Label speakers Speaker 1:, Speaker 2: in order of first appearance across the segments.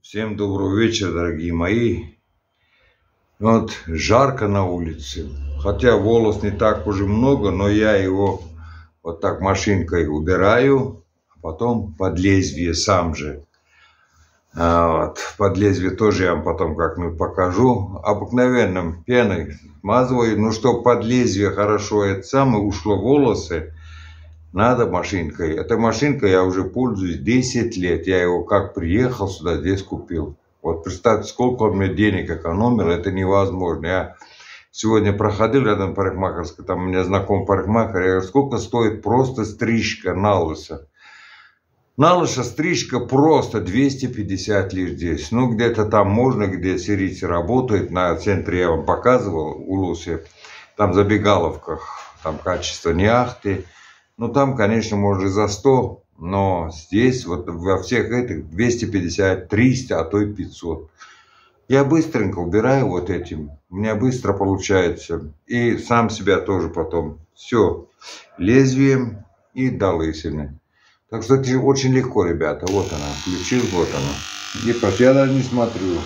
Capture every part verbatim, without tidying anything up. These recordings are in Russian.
Speaker 1: Всем доброго вечера, дорогие мои. Вот жарко на улице, хотя волос не так уже много, но я его вот так машинкой убираю, а потом под лезвие сам же. А вот, под лезвие тоже я вам потом как-нибудь покажу. Обыкновенным пеной смазываю, ну чтобы под лезвие хорошо это самое ушло волосы. Надо машинкой. Эта машинка я уже пользуюсь десять лет. Я его как приехал сюда, здесь купил. Вот представьте, сколько он мне денег экономил, это невозможно. Я сегодня проходил рядом парикмахерской, там у меня знакомый парикмахер, я говорю, сколько стоит просто стрижка на лысо? На лысо стрижка просто двести пятьдесят лир здесь. Ну, где-то там можно, где Сирийцы работают, на центре я вам показывал, у Луси. Там в забегаловках, там качество не ахты. Ну, там, конечно, может и за сто, но здесь, вот во всех этих двести пятьдесят, триста, а то и пятьсот. Я быстренько убираю вот этим, у меня быстро получается. И сам себя тоже потом. Все, лезвием и до лысины. Так что это очень легко, ребята. Вот она, включил, вот она. И просто я даже не смотрю.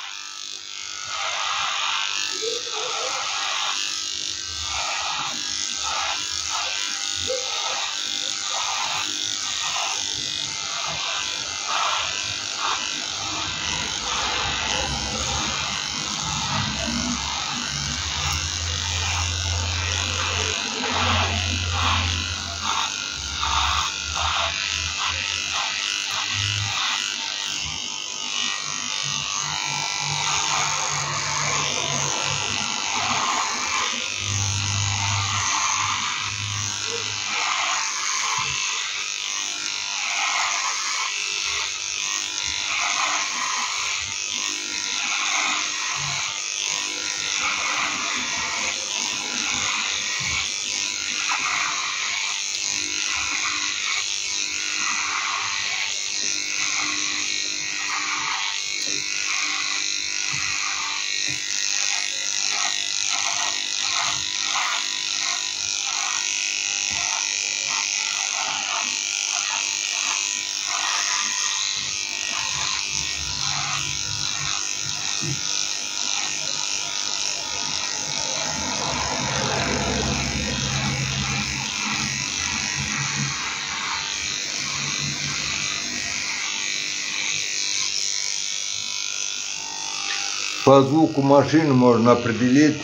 Speaker 1: По звуку машины можно определить,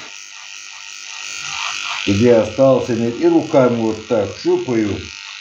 Speaker 1: где остался. И руками вот так шупаю.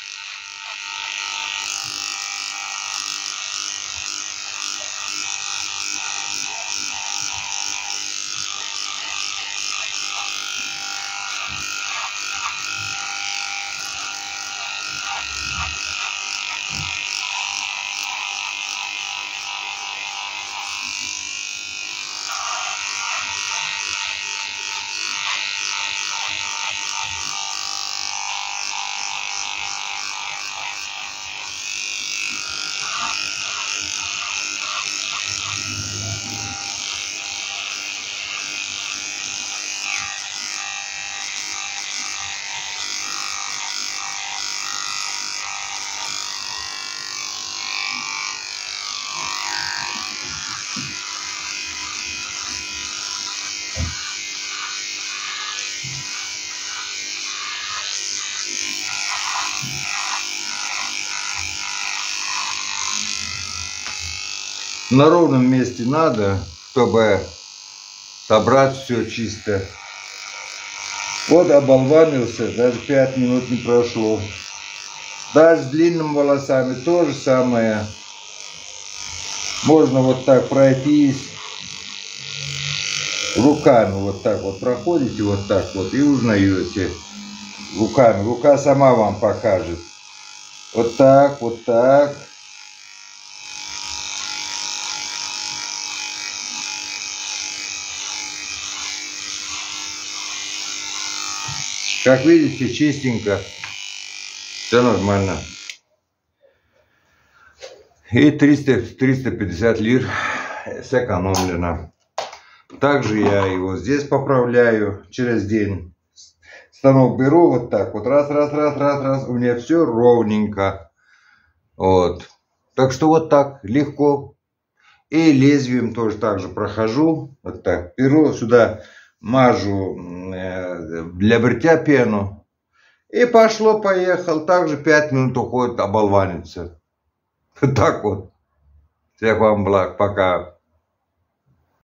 Speaker 1: На ровном месте надо, чтобы собрать все чисто. Вот оболванился, даже пять минут не прошло. Даже с длинными волосами то же самое. Можно вот так пройтись. Руками вот так вот проходите, вот так вот, и узнаете. Руками. Рука сама вам покажет. Вот так, вот так. Как видите, чистенько, все нормально. И триста пятьдесят лир сэкономлено. Также я его здесь поправляю через день. Станок беру вот так вот, раз, раз, раз, раз, раз, у меня все ровненько. Вот. Так что вот так, легко. И лезвием тоже так же прохожу. Вот так. Беру сюда, мажу для бритья пену. И пошло-поехал. Также пять минут уходит, оболванится. Так вот. Всех вам благ. Пока.